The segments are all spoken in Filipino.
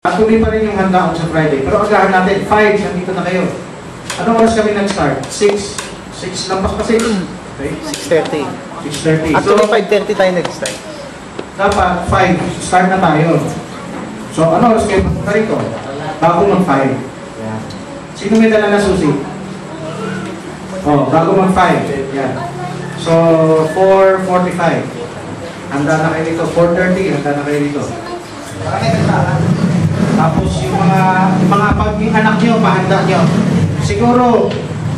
Tuloy pa rin yung handaan sa Friday. Pero agahan natin, 5, nandito na kayo. Anong oras kami nag-start? 6. 6 lampas pa 6. Okay? 6:30. 6:30. Actually, 5:30 tayo nag-start. Dapat 5, start na tayo. So, ano oras kayo punta rito? Bago mag-5. Yeah. Sino may dala na susi? Oh, bago mag-5. Yeah. So, 4:45. Handa na kayo dito. 4:30, handa na kayo dito. Tapos yung mga anak nyo, pahanda nyo. Siguro,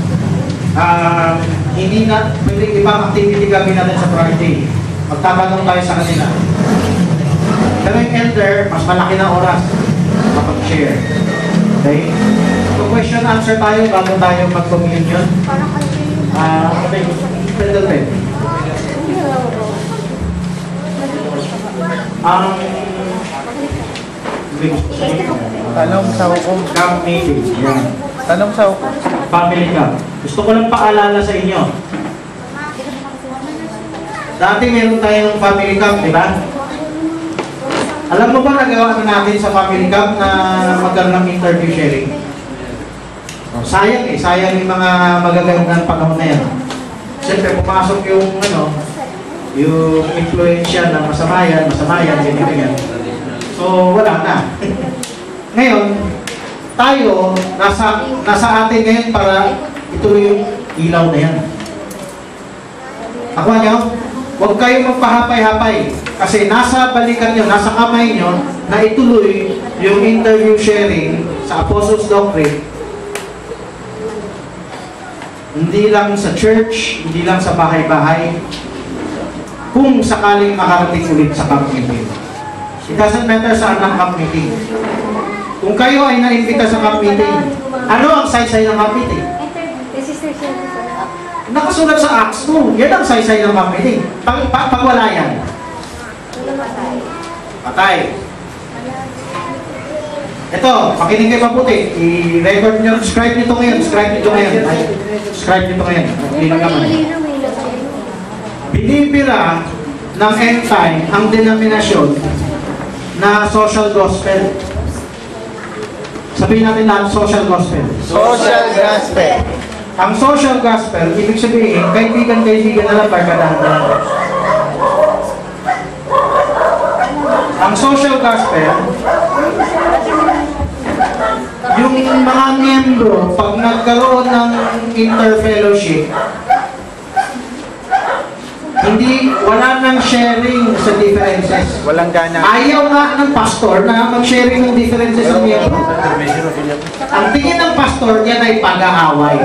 hindi na, pwede ibang activity gawin natin sa Friday. Magtatanong tayo sa kanila. Pero yung elder, mas malaki na oras kapag-share. Okay? So question answer tayo bago tayo mag-communion. Okay, Pedal pen. Tanong sa hukom. Camp meeting. Yan. Tanong sa hukom. Family camp. Gusto ko lang paalala sa inyo. Dati meron tayong family camp, di ba? Alam mo ba nagawa na natin sa family camp na magkaroon ng interview sharing? Sayang eh. Sayang yung mga magagandang panahon na yan. Siyempre, pumasok yung yung influensya ng masamayan, ganyan. So, wala na. Ngayon, tayo, nasa atin ngayon para ituloy yung ilaw na yan. Ako nyo, huwag kayong magpahapay-hapay. Kasi nasa balikan nyo, nasa kamay nyo, na ituloy yung interview sharing sa Apostles' Doctrine. Hindi lang sa church, hindi lang sa bahay-bahay, kung sakaling makarating ulit sa camp meeting. It doesn't matter saan ang camp meeting. Kung kayo ay naimbita sa camp meeting, ano ang saysay ng camp meeting? Nakasulat sa Acts 2. Yan ang saysay ng camp meeting. Pag wala yan, patay. Ito, pakinig kayo mabuti. I-record nyo, subscribe nyo ito ngayon. Subscribe nyo ito ngayon. Hindi lang naman. Binibira ng end time ang denominasyon na social gospel. Sabihin natin lahat, social gospel. Social gospel. Ang social gospel, ibig sabihin, kaibigan-kaibigan na lang, barkadahan. Ang social gospel, yung mga miyembro, pag nagkaroon ng interfellowship, wala nang sharing sa differences. Walang gana. Ayaw nga ng pastor na mag-sharing ng differences sa miyembro. Ang tingin ng pastor, yan ay pag-aaway.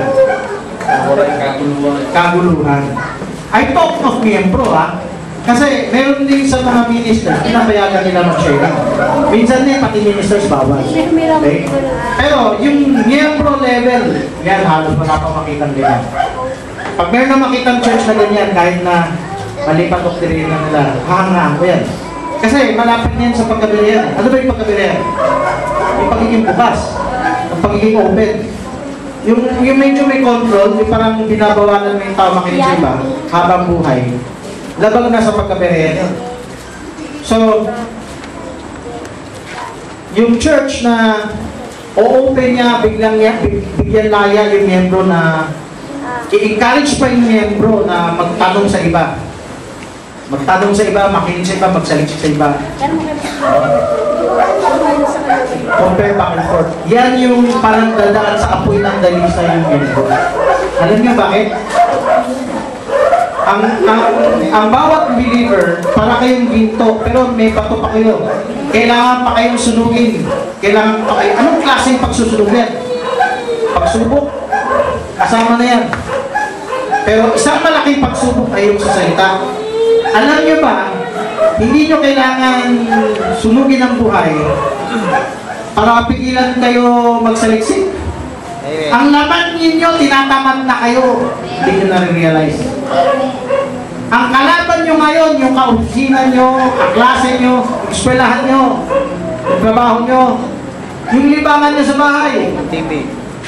Kaguluhan. I talk of miyembro, ha? Kasi meron din sa mga ministers, pinapayagan nila mag-sharing. Minsan din, pati ministers bawal. Okay? Pero yung miyembro level, yan halos wala pa makitang ganyan. Pag meron na makitang church na ganyan, kahit na mali pa doktrina na nila, hahangaan ko yan. Kasi malapit na yan sa pagkabirihan. Ano ba yung pagkabirihan? Yung pagiging bukas. Yung pagiging open. Yung medyo may control, yung parang binabawalan mo yung tao makinig sa iba habang buhay. Labang na sa pagkabirihan yun. So, yung church na o-open niya, bigyan laya yung miyembro na i-encourage pa yung miyembro na magtanong sa iba. Magtanong sa iba, makinig sa iba, magsaliksik sa iba. Compare back and forth. Yan yung parang dadaan sa apoy ng dalisa yung miyembro. Alam niyo bakit? Ang bawat believer, para kayong ginto, pero may bato pa kayo. Kailangan pa kayong sunugin. Kailangan pa kayo. Anong klaseng pagsusunog yan? Pagsubok. Kasama na yan. Pero isang malaking pagsubok ay yung sa salita. Alam nyo ba, hindi nyo kailangan sunugin ang buhay para pigilan kayo magsaliksik. Ang laman ninyo, tinatamad na kayo. Hindi nyo na-realize. Ang kalaban nyo ngayon, yung kaopisina nyo, kaklase nyo, eskwelahan nyo, yung trabaho nyo, yung libangan nyo sa bahay. TV.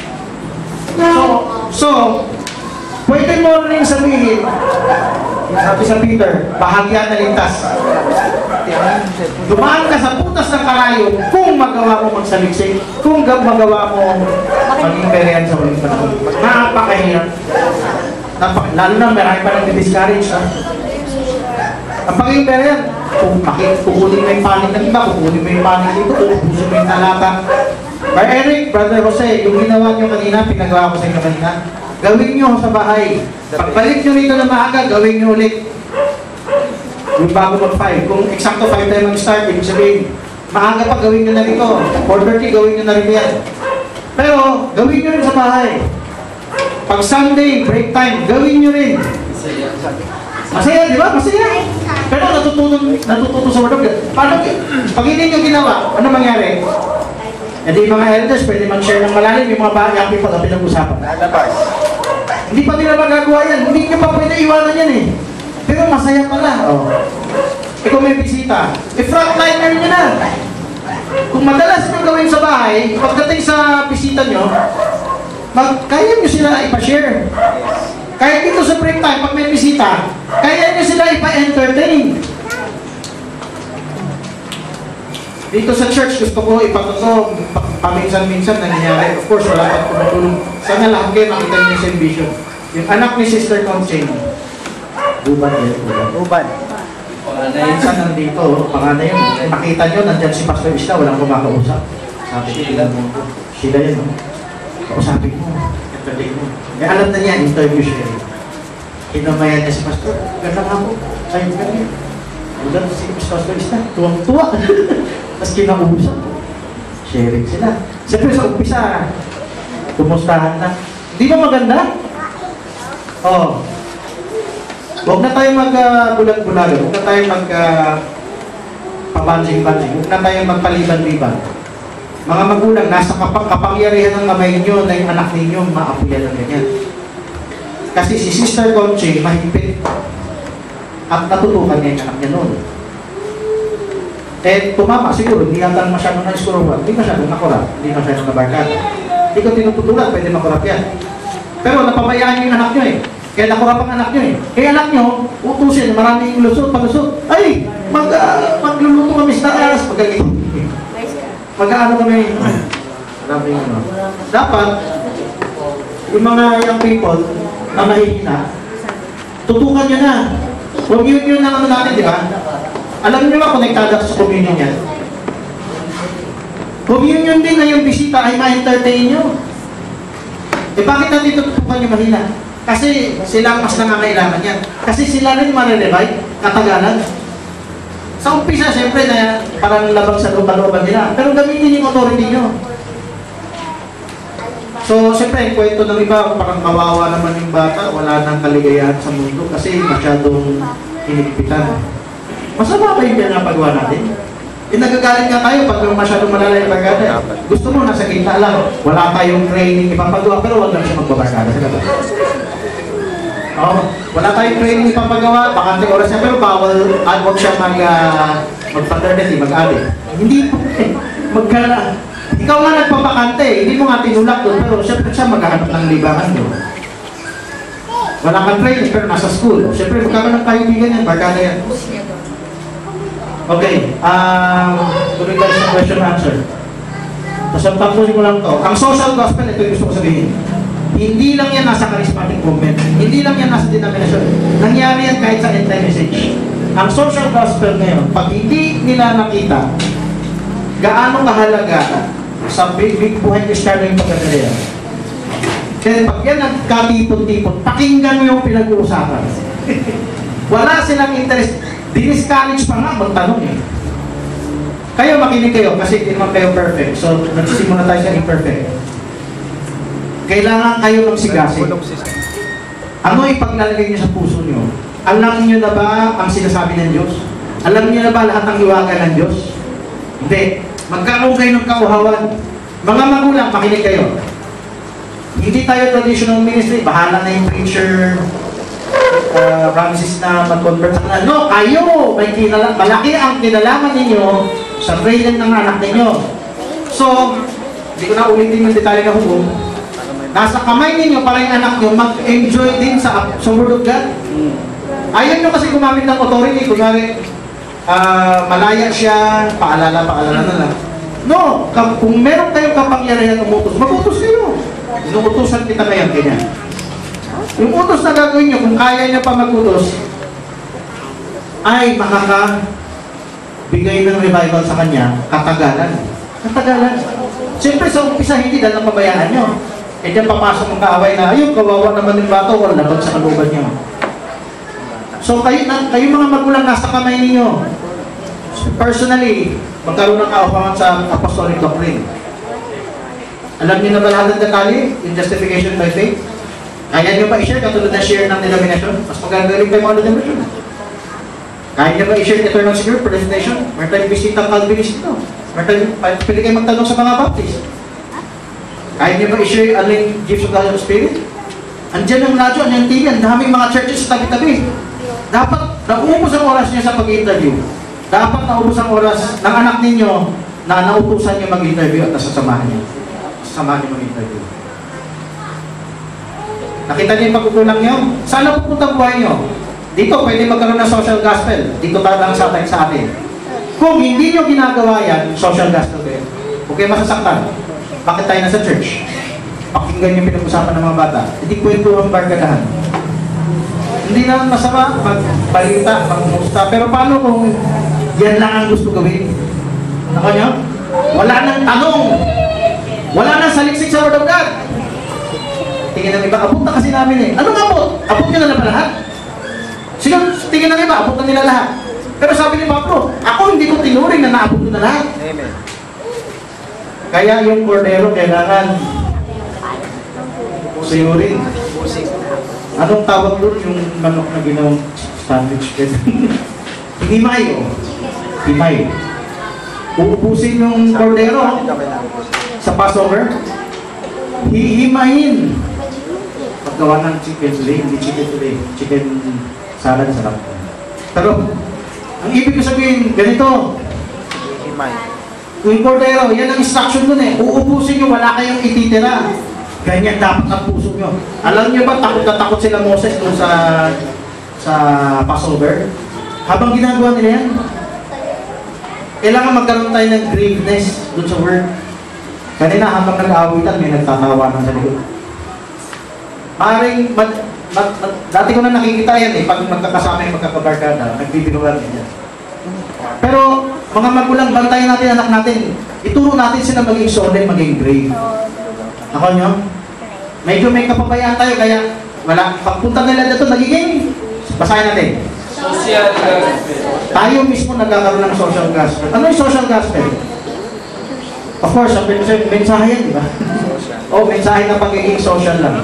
So, pwede mo rin sabihin, sabi sa Peter, bahagya na ligtas. Dumaan ka sa putas ng karayo kung magawa mo magsaliksik kung magawa mo maging berehan sa uling panahon. Napakahirap. Lalo na marami pa nang discourage ha. Ang pagiging berehan, kung kukunin mo yung panig ng iba, kukunin mo yung panig dito, ubusin mo yung talata. By Eric, Brother Jose, yung ginawa nyo kanina, pinagawa ko sa inyo kanina, gawin nyo sa bahay. Pagbalik nyo rito na maaga, gawin nyo ulit. Yung bago mag-5. Kung eksakto 5 tayo mag-start, ibig sabihin, maaga pa gawin nyo na rito. 4:30, gawin nyo na rin yan. Pero, gawin nyo rin sa bahay. Pag Sunday, break time, gawin nyo rin. Masaya, di ba? Masaya. Pero natututo sa word of God. Paano, pag hindi nyo ginawa, ano mangyari? Hindi mga elders, pwede mag-share ng malalim yung mga young people na pinag-usapan. Hindi pa nila magagawa yan. Hindi nyo pa pwede iwanan yan eh. Pero masaya pala. Oh. Kung may bisita, frontliner nyo na. Kung madalas nyo gawin sa bahay, pagdating sa bisita nyo, kaya nyo sila ipa-share. Kaya dito sa break time, pag may bisita, kaya nyo sila ipa-entertain. Dito sa church, gusto ko ipatuto, paminsan-minsan nangyayari. Of course, wala pang tumutulong. Sana lahat kayo makita nyo yung vision. Yung anak ni Sister Conching, Uban. Minsan nandito, panganay yun. Makita nyo, nandyan si Pastor Isla, walang kumakausap. Sabi sila yun, no? Kausapin mo, entertain mo. Eh, alam na niya, interview siya. Kinamayan niya si Pastor, ganda nga po, sa'yo ganyan. Ulan si Pastor Isla, tuwang-tuwa. Tapos kinausap. Sharing sila. Siyempre sa umpisa, kumustahan na. Di ba maganda? Oo. Huwag na tayo mag-bulag-bulagan. Huwag na tayo pabanjing-banjing. Huwag na tayo magpaliban-liban. Mga magulang, nasa kapangyarihan ng kamay nyo na yung anak ninyo, maapuyan ng ganyan. Kasi si Sister Conching, mahigpit. At natutukan niya yung anak niya noon. Eh, tumama siguro, hindi yata masyadong na-iskuruhan. Hindi masyadong nakurap. Hindi masyadong nabarkada. Hindi ko tinututulan, pwede makurap yan. Pero napabayaan niyo yung anak nyo eh. Kaya nakurap ang anak nyo eh. Kaya anak nyo, utusin, maraming lusot, palusot. Ay, magluluto kami sa taas. Mag-ano kami. Maraming ano. Dapat, yung mga young people na mahihina, tutukan nyo na. Huwag yun na ano natin, di ba? Alam nyo ba, konektado sa communion yan? Communion din na yung bisita ay ma-entertain nyo. Eh bakit natin tutukan nyo mahina? Kasi sila mas nangangailangan yan. Kasi sila rin marirevite, katagalan. Sa umpisa, siyempre, na parang labang sa looban nila. Pero gamitin yung authority nyo. So, siyempre, yung kwento ng iba, parang kawawa naman yung bata, wala nang kaligayahan sa mundo kasi masyadong hinigpitan. Masama ba yung pinapagawa natin? Nagagalit nga tayo pag masyadong malala yung barkada. Gusto mo, nasa gitna lang. Wala tayong training ipapagawa, pero wag lang siya magbabarkada. Wala tayong training ipapagawa, bakante oras niya, pero bawal, wag siya mag-paternity, mag-adik. Hindi po, ikaw nga nagpapakante, hindi mo nga tinulak doon, pero siyempre siya maghahanap ng libangan doon. Wala kang training, pero nasa school. Siyempre, magkakaroon ng kaibigan yan, barkada yan. Okay, tuloy tayo sa question and answer. So, tapusin ko lang to. Ang social gospel, ito yung gusto ko sabihin. Hindi lang yan nasa charismatic movement. Hindi lang yan nasa denomination. Nangyari yan kahit sa end-time message. Ang social gospel ngayon, pag hindi nila nakita gaano kahalaga sa big buhay Kristiyano yung pagkakalayan. Kaya pag yan nagkatipon-tipon, pakinggan mo yung pinag-uusapan. Wala silang interest. Dinis-college pa nga, magtanong eh. Kayo makinig kayo kasi hindi naman kayo perfect. So, nagsisimula tayo sa imperfect. Kailangan kayo magsigasin. Ano ipaglalagay niyo sa puso niyo? Alam niyo na ba ang sinasabi ng Diyos? Alam niyo na ba lahat ng iwagan ng Diyos? Hindi. Magkaroon kayo ng kauhawan. Mga magulang, makinig kayo. Hindi tayo traditional ministry. Bahala na yung preacher, promises na mag-convert sa kanila. No, kayo! Malaki ang kinalaman ninyo sa training ng anak ninyo. So, hindi ko na ulitin yung detalye na hukom. Nasa kamay ninyo para yung anak nyo mag-enjoy din sa Word of God. Ayaw nyo kasi gumamit ng authority. Kunwari, malaya siya, paalala na lang. No, kung meron kayong kapangyarihan umutos, mag-utos kayo. Inuutosan kita ngayon, ganyan. Yung utos na gagawin nyo, kung kaya nyo pa mag-utos, ay makakabigay ng revival sa kanya, katagalan. Katagalan. Siyempre sa umpisa, hindi dahil napabayaan nyo. E diyan papasok ang kaaway na, ayun, kawawa naman yung bato, wala labag sa kaluban nyo. So kayo mga magulang nasa kamay ninyo. Personally, magkaroon ng kaupaman sa apostolic doctrine. Alam niyo na ba lahat ng detalye? In justification by faith? Kaya niyo ba i-share katulad na share ng denomination? Mas magagaling kayo mga denomination. Kaya niyo ba i-share eternal secure, predestination? Meron tayong bisitang Calvinist ito. Meron tayong pili kayo magtanong sa mga Baptist. Kaya niyo ba i-share aling gifts of the Holy Spirit? Andiyan ang radyo, andiyan ang TV, ang daming mga churches sa tabi-tabi. Dapat naubos ang oras niya sa pag-interview. Dapat naubos ang oras ng anak ninyo na nautusan niyo mag-interview at nasasamahan niyo. Sasamahan niyo mag-interview. Nakita niyo yung pagkukulang niyo? Saan na pupunta buhay niyo? Dito, pwede magkaroon ng social gospel. Dito lang sa atin. Kung hindi niyo ginagawa yan, social gospel kayo. Okay, masasaktan. Bakit tayo nasa church? Pakinggan yung pinag-usapan ng mga bata. Hindi kwento ang barkadahan. Hindi naman masama magbalita, magmusta. Pero paano kung yan lang ang gusto gawin? Ako nyo? Wala nang tanong. Wala nang saliksik sa Word of God. Tingin ng iba, abot na kasi namin eh. Anong abot? Abot nyo na naman lahat? Sige, tingin ng iba, abot na nila lahat. Pero sabi ni Pablo, ako hindi ko tinuring na naabot ko na lahat. Amen. Kaya yung kordero kailangan suyurin. Anong tawag doon yung manok na ginawang sandwich? Himay o. Himay. Uubusin yung kordero sa Passover. Hihimayin. Paggawa ng chicken today, hindi chicken today. Chicken salad sarap. Pero, ang ibig ko sabihin, ganito. Himay. Yung kordero, yan ang instruction dun eh. Uubusin nyo, wala kayong ititira. Ganyan dapat ang puso nyo. Alam nyo ba, takot na takot sila Moses doon sa Passover? Habang ginagawa nila yan, kailangan magkaroon tayo ng graveness doon sa word. Kanina habang nag-aawitan, may nagtatawanan sa likod. Maaaring, dati ko na nakikita yan eh, pag magkakasama yung magkakabarkada, nagbibiruan din yan. Pero, mga magulang, bantayan natin anak natin. Ituro natin sila maging solid, maging brave. Ako nyo? Medyo may kapabayaan tayo, kaya wala. Pagpunta nila dito, nagiging, basahin natin. Social gospel. Tayo mismo nagkakaroon ng social gospel. Ano yung social gospel? Of course, ang mensahe yan, di ba? O, mensahe na pagiging social lang.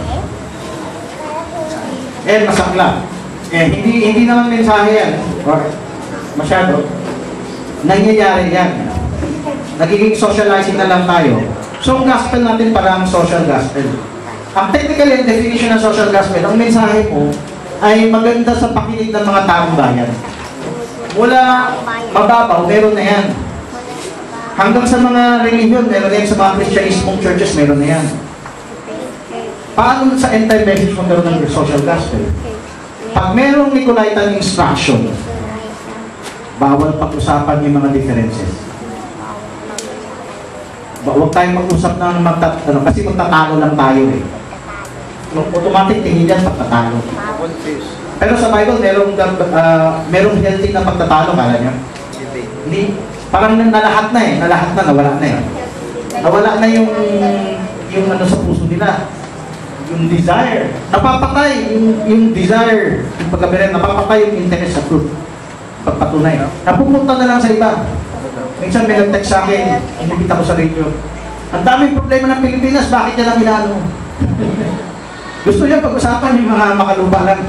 Masakla. Hindi naman mensahe yan. Or, masyado. Nangyayari yan. Nagiging socializing na lang tayo. So, ang gospel natin parang social gospel. Ang technical definition ng social gospel, ang mensahe mo ay maganda sa pakinig ng mga taong bayan. Mula mababaw, meron na yan. Hanggang sa mga religion, meron na yan. Sa mga Christianismong churches, meron na yan. Paano sa end-time message magkaroon ng social gospel? Pag merong Nicolaitan instruction, bawal pag-usapan yung mga differences. Huwag tayong mag-usap na kasi magtatalo lang tayo eh. Automatic tingin dyan pagtatalo. Pero sa Bible, merong healthy na pagtatalo, kala nyo? Hindi. Parang nalahat na eh. Nalahat na, nawala na eh. Nawala na yung ano sa puso nila. Yung desire. Napapatay yung desire. Yung pagkabirin, napapatay yung interest sa truth. Pagpatunay. Napupunta na lang sa iba. Minsan may nag-text sa akin, inibita ko sa radio. Ang daming problema ng Pilipinas, bakit yan ang inaano? Gusto niya pag-usapan yung mga makaluba lang.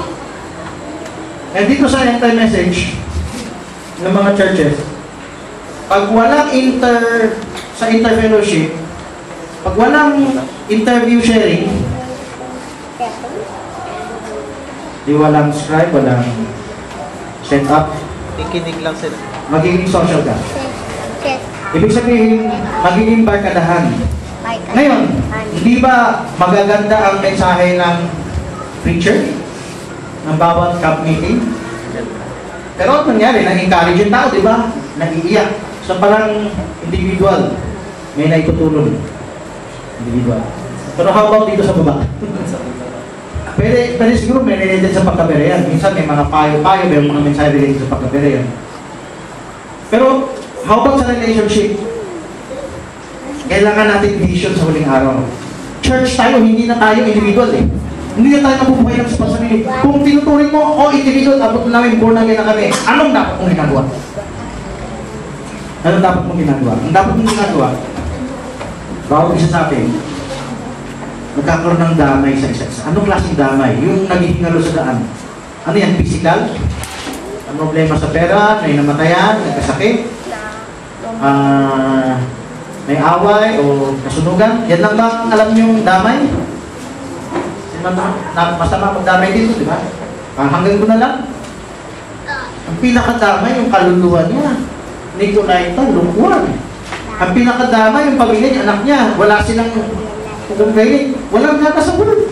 And dito sa end-time message ng mga churches, pag walang sa interfellowship, pag walang interview sharing, di walang scribe, walang set up, Ikinig lang sila. magiging social ka. Ibig sabihin, magiging barkadahan. Ngayon, hindi ba magaganda ang mensahe ng preacher? Ng bawat camp meeting? Pero ano nangyari? Nag-encourage yung tao, di ba? Nag-iiyak. Sa parang individual, may naitutulong. Individual. Pero how about dito sa baba? Pwede siguro may related sa pagkabere yan. Minsan may mga payo-payo, may mga mensahe related sa pagkabere yan. Pero, how about sa relationship? Kailangan natin vision sa huling araw. Church tayo, hindi na tayo individual eh. Hindi na tayo nabubuhay ng sarili. Kung tinuturing mo, individual, abot namin, born again na kami, anong dapat mong ginagawa? Anong dapat mong ginagawa? Ang dapat mong ginagawa, bawat isa sa atin, magkakaroon ng damay sa isa. Anong klaseng damay? Yung nagiging halo sa daan. Ano yan? Physical? Ang problema sa pera, may namatayan, nagkasakit, may away o kasunugan. Yan lang ba ang alam niyong damay? Masama magdamay dito, di ba? Hanggang ko na lang. Ang pinakadamay yung kaluluwa niya. Nicolaita, lungkuan. Ang pinakadamay yung pamilya niya, anak niya. Wala silang kukumpay. Walang gata sa bulod.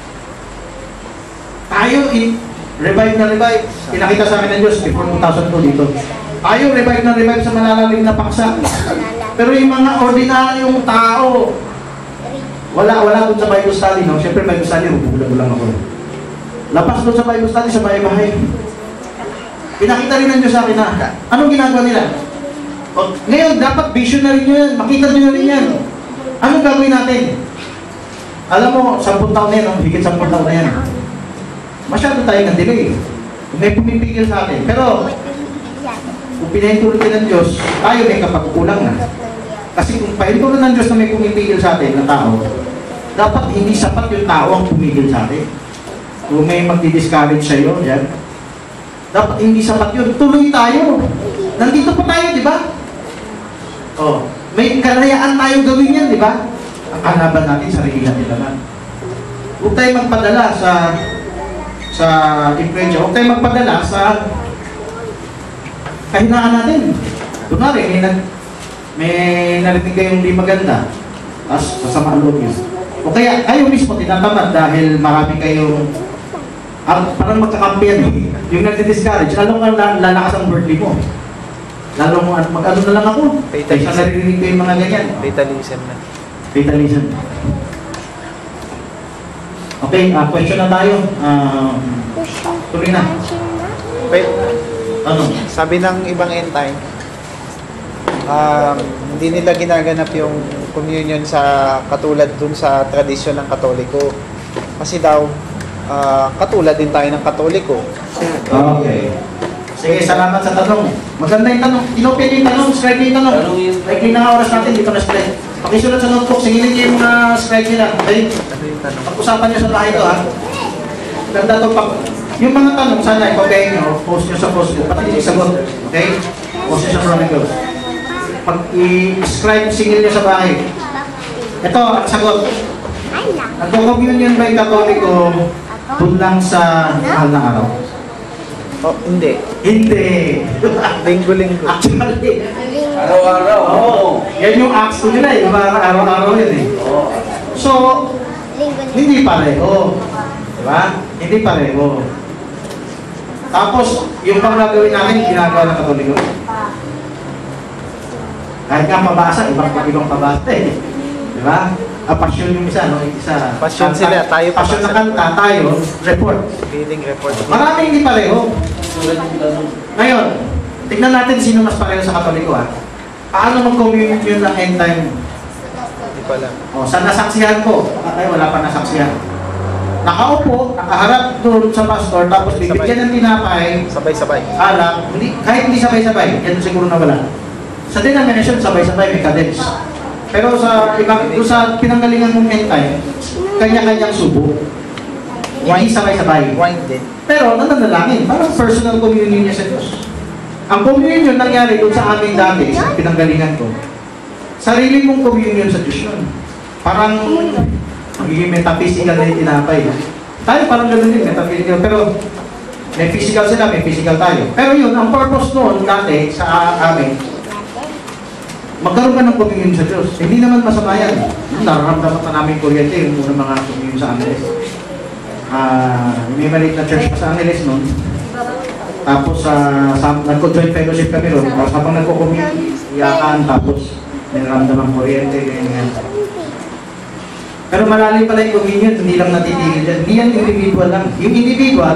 Tayo, revive na revive. Pinakita sa amin ng Diyos before 2002 dito. Tayo, revive na revive sa malalalim na paksa. Pero yung mga ordinaryong tao, wala doon sa Bible study, no? Siyempre, Bible study, bubulag-bulang ako. Lapas doon sa Bible study, sa bahay-bahay. Pinakita rin ng Diyos sa akin na, anong ginagawa nila? Ngayon, dapat visionary nyo yan. Makita nyo na rin yan. Anong gagawin natin? Alam mo, 10 taon na yan, no? Higit 10 taon na yan. Masyado tayo ng delay. May pumipigil sa atin. Pero, kung pinahintulot ng Diyos, tayo may kapagkukulang na. Kasi kung pahintulot ng Diyos na may pumipigil sa atin na tao, dapat hindi sapat yung tao ang pumigil sa atin. Kung may magdi-discourage sa'yo, yan, dapat hindi sapat yun. Tuloy tayo. Nandito pa tayo, di ba? Oh, may kalayaan tayong gawin yan, di ba? Ang kalaban natin, sarili natin naman. Huwag tayo magpadala sa influensya. Huwag tayo magpadala sa kahinaan natin. Kunwari, may narinig kayong hindi maganda, tapos masama ang loob yun. O kaya, kayo mismo tinatamad dahil marami kayong parang magkakampiyan eh. Yung nagdi-discourage, lalo ka lalakas ang birthday mo. Lalo mo, mag-ano na lang ako. Fatalism. Sa narinig ko yung mga ganyan. Fatalism na. Fatalism. Okay, question na tayo. Tuloy na. Wait. Ano? Sabi ng ibang end time, hindi nila ginaganap yung communion sa katulad dun sa tradisyon ng Katoliko. Kasi daw, katulad din tayo ng Katoliko. Okay. Sige, salamat sa tanong. Maganda yung tanong. Inopen yung tanong, scribe yung tanong. Likely na oras natin, dito na scribe. Pakisulat sa notebook, singilin niyo yung scribe nila. Okay? Ano yung tanong? Pag-usapan niyo sa bahay ito, ha? Ganda ito pa. Yung mga tanong, sana ipagayin niyo, post niyo sa post niyo. Pati yung sagot. Okay? Post niyo sa Chronicles. Pag i-scribe, singil niyo sa bahay. Ito, ang sagot. Nagko-communion ba yung Katoliko doon lang sa mahal na araw? Oh, hindi. Hindi. Linggo-linggo. Actually, Araw-araw. oo. Yan yung acts ko nila eh. Araw-araw yun eh. So, hindi pareho. Diba? Hindi pareho. Tapos, yung pang gagawin natin, ginagawa ng Katoliko. Kahit nga pabasa, ibang pabasa eh. Diba? Passion yung isa, no? Isa. Passion sila, tayo passion na kanta, tayo, report. Reading report. Maraming hindi pareho. Ngayon, tignan natin sino mas pareho sa Katoliko, ha? Paano mag-communion yun ng end time? Hindi pa lang. O, sa nasaksihan ko, baka tayo wala pa nasaksihan. Nakaupo, nakaharap doon sa pastor, tapos bibigyan ng tinapay, Sabay-sabay. alak, kahit hindi sabay-sabay, yan siguro na wala. Sa denomination, sabay-sabay, may cadence. Pero sa ibang, doon sa pinanggalingan mong end time, kanya-kanyang subo. Hindi sabay-sabay. Wine din. Pero nananalangin, parang personal communion niya sa Diyos. Ang communion nangyari doon sa amin dati, sa pinanggalingan ko. Sarili mong communion sa Diyos yun. Parang magiging metaphysical na yung tinapay. Tayo parang gano'n din, metaphysical. Pero may physical sila, may physical tayo. Pero yun, ang purpose noon dati sa amin, magkaroon ka ng communion sa Diyos. Hindi naman masama yan. Nararamdaman pa namin kuryente yung unang mga communion sa Angeles. May maliit na church pa sa Angeles noon. Tapos nagko-joint fellowship kami ron. Tapos habang nagko-commute, iyakan, tapos niraramdaman kuryente, ganyan. Pero malalim pala yung communion, hindi lang natitigil dyan. Hindi yan individual lang. Yung individual,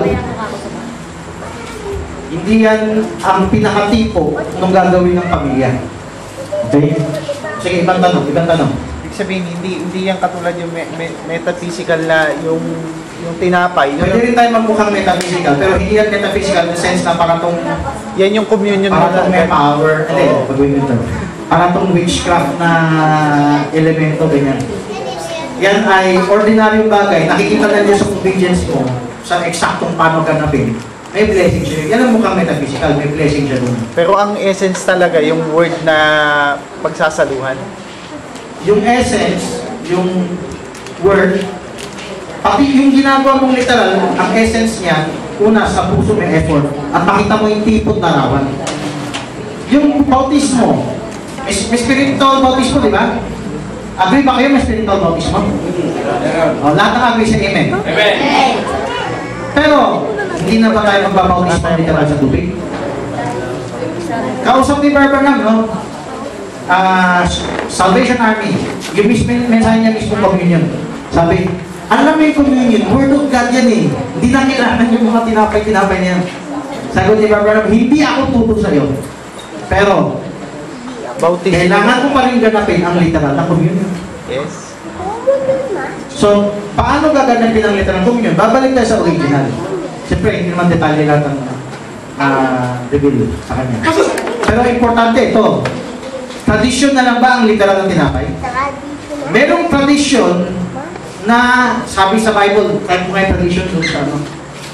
hindi yan ang pinakatipo nung gagawin ng pamilya. Okay? Sige, ibang tanong. Ibig sabihin, hindi yan katulad yung metaphysical na yung tinapay. Pwede rin tayo magmukhang metaphysical, pero hindi yan metaphysical in the sense na parang tong Yan yung communion parang tong may power. Hindi, pagawin nyo ito. Parang tong witchcraft na elemento, ganyan. Yan ay ordinaryong bagay. Nakikita na niyo sa obedience mo, sa eksaktong paano ganapin. May blessing siya. Yan ang mukhang metaphysical, may blessing siya doon. Pero ang essence talaga, yung word na pagsasaluhan. Yung essence, yung word, pati yung ginagawa mong literal, ang essence niya, una, sa puso may effort, at makita mo yung tipot na rawan. Yung bautismo, may spiritual bautismo, di ba? Agree ba kayo may spiritual bautismo? O, lahat ng agree sa amen. Amen. Pero, hindi na ba tayo magbabautismo literal sa tubig? Kausap ni Barbanam, no? Salvation Army, yung mismo mensahe niya mismo communion. Sabi, alam mo yung communion, word of God yan eh. Hindi na kailangan yung mga tinapay niya. Sagot ni Barbanam, hindi ako tutol sa'yo. Pero, Bautismo. kailangan ko pa rin ganapin ang literal na communion. Yes. So, paano gaganapin ang literal na communion? Babalik tayo sa original. Siyempre, hindi naman detalye lahat ang reveal sa kanya. Pero importante ito, tradisyon na lang ba ang literal na tinapay? Merong tradisyon na sabi sa Bible, kahit mo ngayon tradisyon doon sa ano?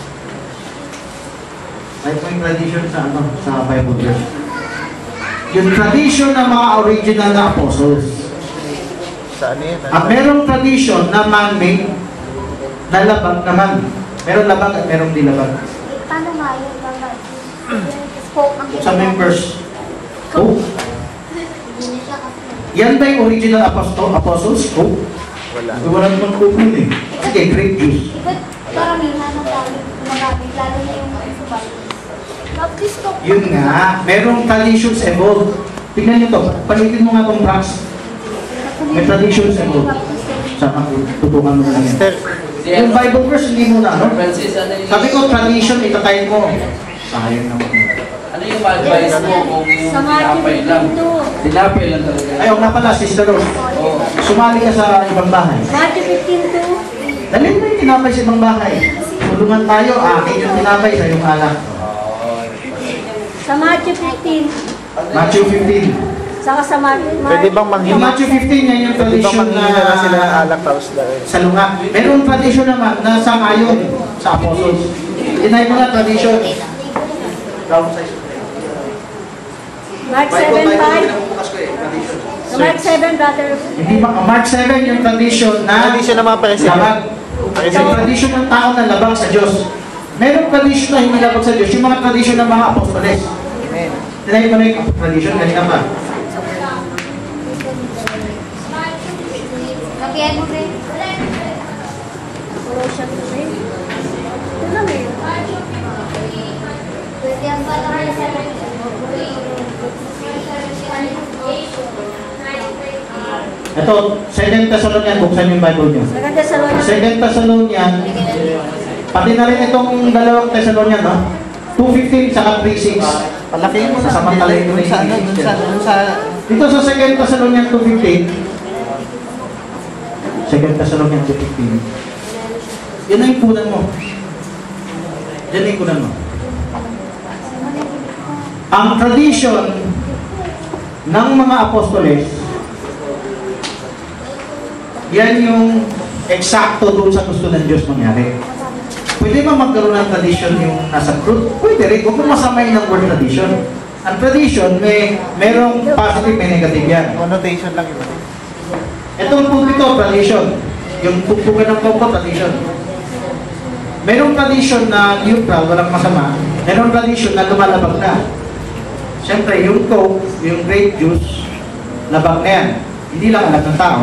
Kahit mo yung tradisyon sa ano? Sa Bible verse. Yung tradisyon ng mga original na apostles. Saan yan? At merong tradisyon na man-made na labag naman. Merong labag at merong di labag. Paano nga yun? Sa members. Oh. Yan ba yung original apostles? Oh. Wala. Wala naman kupon eh. Sige, grape juice. Karamihan ng tao gumagamit, lalo na yung baptist ko. Yun nga, merong traditions evolved. Tingnan nyo to, palitin mo nga tong tracks. May traditions evolved. Saan tutungan mo na yan. Master, Yung Bible verse, hindi mo na, ano? Francis, ano yung... Sabi ko, tradition, itatay mo. Sayang naman. Ano yung advice mo kung yung Sa mga tinapay lang? Tinapay Tinapay lang talaga. Ayaw na pala, Sister Rose. Oo. Sumali ka sa ibang bahay. Matthew 15 to. Dalhin mo yung tinapay sa ibang bahay. Tulungan tayo, akin yung tinapay sa iyong alak. Sa Matthew 15. Matthew 15. Saka sa Matthew. pwede bang Yung manghingi? Matthew 15, yan yung Pwede bang tradition manghingi na lang sila ng alak tapos dahil? sa lunga. Meron tradition naman na sangayon sa apostles. Tinay mo na tradition. Mark Bible, 7:5. pinabukas ko eh, tradition. Sa Mark 7, brother. Hindi ba, Mark 7 yung tradition na Tradition ng mga paresin. labag. Yung tradition ng tao na labag sa Diyos. Merong tradition na hindi labag sa Diyos. Yung mga tradition ng mga apostoles. Amen. Tinay mo na yung tradition, ganyan pa. Kapiyan mo rin. Puro siya rin. Ito lang eh. Pwede ang pala kayo sa Ito, 2 Thessalonians, buksan yung Bible nyo. Maganda sa loob. 2 Thessalonians, pati na rin itong 2 Thessalonians, no? 2:15 saka 3:6. Palaki mo na. Sasamantalahin mo na Sa ano? yung Dun sa... Dito sa 2 Thessalonians 2:15, 2 Thessalonians 2:15, yan na yung punan mo. Yan na yung punan mo. Ang tradition ng mga apostoles, yan yung eksakto doon sa gusto ng Diyos mangyari. Pwede ba magkaroon ng tradition yung nasa truth? Pwede rin. Huwag mo masamayin ng word tradition. Ang tradition, merong positive, may negative yan. Connotation lang yun. Itong pulpito, tradition. Yung tugtugan ng pulpito, tradition. Merong tradition na neutral, walang masama. Merong tradition na lumalabag na. Siyempre, yung coke, yung grape juice, labag na yan. Hindi lang alam ng tao.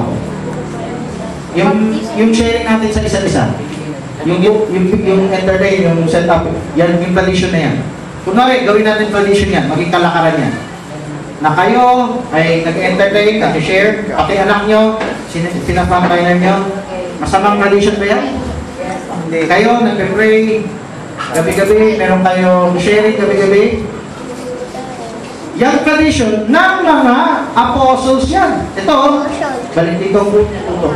Yung sharing natin sa isa't isa, yung entertain, yung setup, yan yung tradition na yan. Kunwari, gawin natin tradition yan, maging kalakaran yan. Na kayo ay nag-entertain, nag-share, pati anak nyo, pinapambayanan nyo. Masamang tradition ba yan? Hindi. Kayo, nag-pray, gabi-gabi, meron kayong sharing gabi-gabi. Yung tradition ng mga apostles yan. Ito, balik dito ang puto.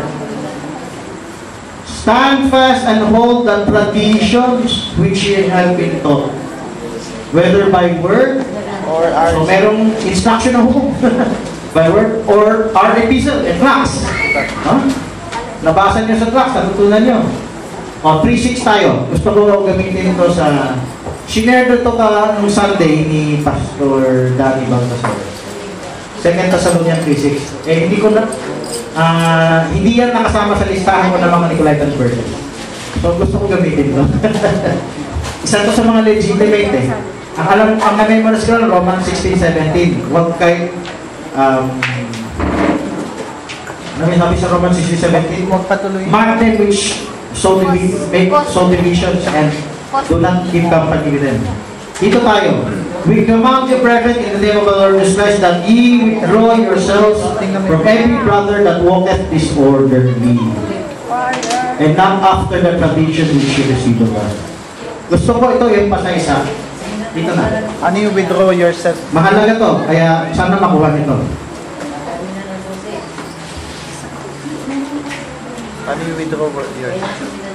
Stand fast and hold the traditions which ye have been taught. Whether by word, Or our... so merong instruction na hukom. By word, or our epistle in class. Huh? Nabasa nyo sa class, natutunan nyo. O, 3-6 tayo. Gusto ko gamitin ito sa... Shinare to ka nung Sunday ni Pastor Danny Baltasar. 2 Thessalonians 3:6. Hindi ko na... hindi yan nakasama sa listahan ko ng mga Nicolaitan version. So gusto ko gamitin ito. Isa to sa mga legitimate eh. Ang na-memorize ko lang, Romans 16:17. Huwag kay... ano may sabi sa Romans 16:17? Huwag patuloy. Mark them which make divisions and do not keep company with them. Dito tayo. We command you, brethren, in the name of the Lord Jesus Christ, that ye withdraw yourselves from every brother that walketh disorderly, and not after the tradition which you received of us. Gusto ko ito yung pasaysa. Dito na. Ano yung withdraw yourself? Mahalaga to, kaya sana makuha nito. Ano yung withdraw yourself?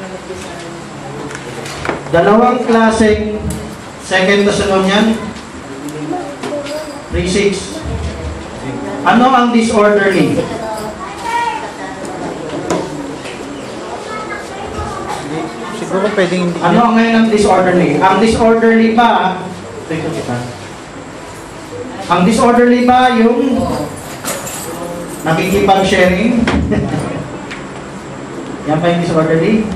Dalawang klaseng 2 Thessalonians 3:6. Ano ang disorderly? Siguro pwedeng hindi. Ano ang ngayon ang disorderly? Ang disorderly ba, teka kita. Ang disorderly ba yung nakikipag-sharing? Yan ba yung disorderly?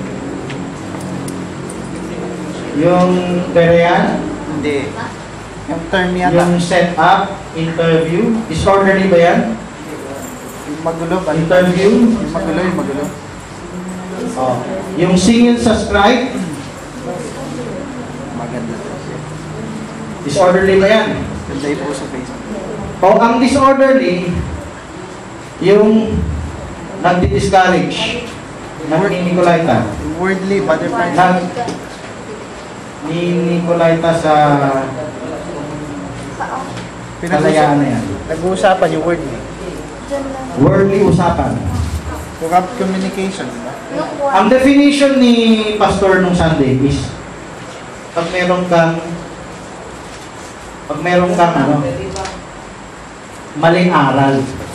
Yung Berean? Hindi. Yung term yata. Yung set up, interview? Disorderly ba yan? Yung magulo ba? Interview? Yung magulo. Oh. Yung single subscribe? Maganda. Disorderly ba yan? Ganda yung po sa Facebook. O ang disorderly, yung nagdi-discourage, nag-Nicolaita. Wordly, butterfly. Nicolaita sa kalayaan na yan. Nag-uusapan yung wordly. Worldly usapan. Corrupt communication, diba? Ang definition ni Pastor nung Sunday is pag meron kang ano, maling aral.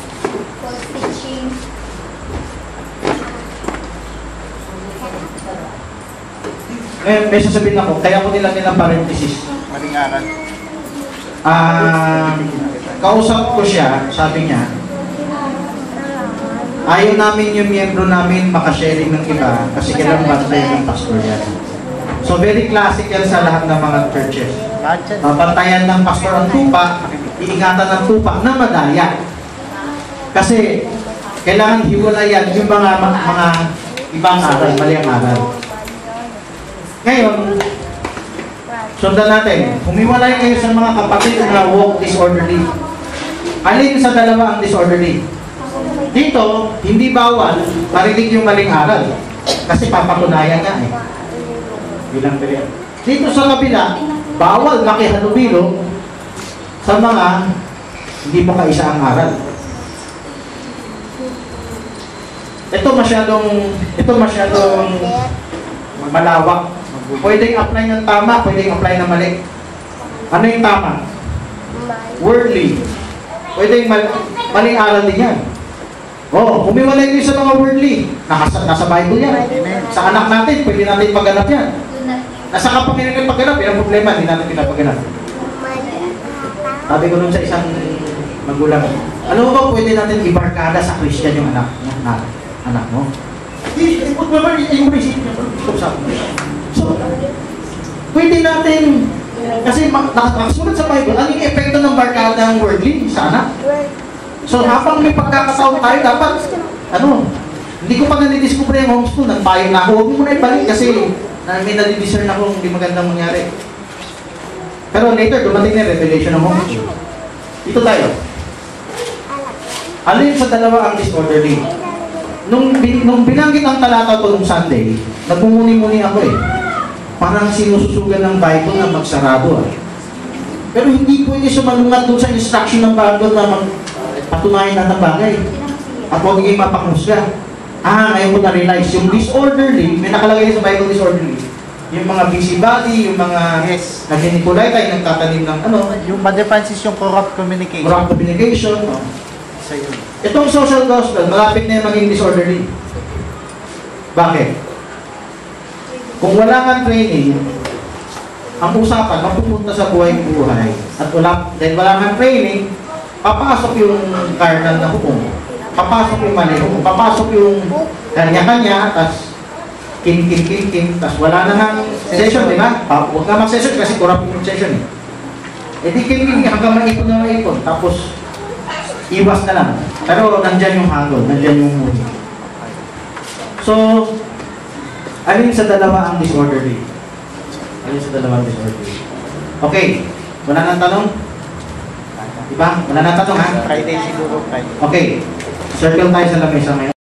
May sasabihin ako, kaya ko nilagyan ng parenthesis. Maling aral. Kausap ko siya, sabi niya, ayaw namin yung miyembro namin makasharing ng iba kasi kailangan bantayan ng pastor yan. So very classic yan sa lahat ng mga churches. Bantayan ng pastor ang tupa, iingatan ng tupa na madaya. Kasi kailangan hiwalayan yung mga ibang aral, mali ang aral. Ngayon, sundan natin, humiwalay kayo sa mga kapatid na walk disorderly. Alin sa dalawa ang disorderly? Dito, hindi bawal marinig yung maling aral. Kasi papatunayan nga eh. Bilang period. Dito sa kabila, bawal makihalubilo sa mga hindi mo kaisa ang aral. Ito masyadong malawak. Pwedeng apply ng tama, pwedeng apply ng mali. Ano yung tama? Worldly. Pwedeng maling aral din yan. Humiwalay kayo sa mga worldly. Nasa Bible yan. Sa anak natin, pwede natin pagganap yan. Nasa kapamilya pagganap, yan ang problema, hindi natin pinapaganap. Sabi ko nun sa isang magulang, alam mo ba pwede natin ibarkada sa Christian yung anak mo? So, pwede natin, kasi nakasulat sa Bible, ano yung epekto ng barkada ng worldly sa anak? So, habang may pagkakataon tayo, dapat, hindi ko pa nanidiscover yung homeschool, nagpayo na ako, huwag mo na ibalik kasi may nadidiscern ako hindi magandang mangyari. Pero later, dumating na revelation ng Holy Spirit. Dito tayo. Alin sa dalawa ang disorderly? Nung binanggit ang talata ko nung Sunday, nagmumuni-muni ako eh. Parang sinususugan ng Bible na magsarado ah. Pero hindi pwede sumalungat doon sa instruction ng Bible na magpatunayan na ng bagay. At huwag naging mapakhusga. Ngayon ko na-realize, yung disorderly, may nakalagay sa Bible disorderly. Yung mga busybody, yung mga nag-Nicolay tayo, nagtatanim ng ano. Yung ma-defense is yung corrupt communication. Corrupt communication. Isa yun. Itong social gospel, malapit na yung maging disorderly. Bakit? Kung wala kang training, ang usapan, mapupunta sa buhay-buhay. At dahil wala kang training, papasok yung carnal na hukom. Papasok yung mali hukom. Papasok yung kanya-kanya, tas kin, tas wala na ng session, di ba? Huwag ka mag-session kasi corrupt yung session eh. E di kin, hanggang maipon na maipon. Tapos, iwas na lang. Pero nandyan yung hagod, nandyan yung mood. So, alin sa dalawa ang disorderly? Alin sa dalawa ang disorderly? Okay, wala nang tanong? Diba? Wala nang tanong ha? Friday siguro, Friday. Okay, circle tayo sa lamesa ngayon.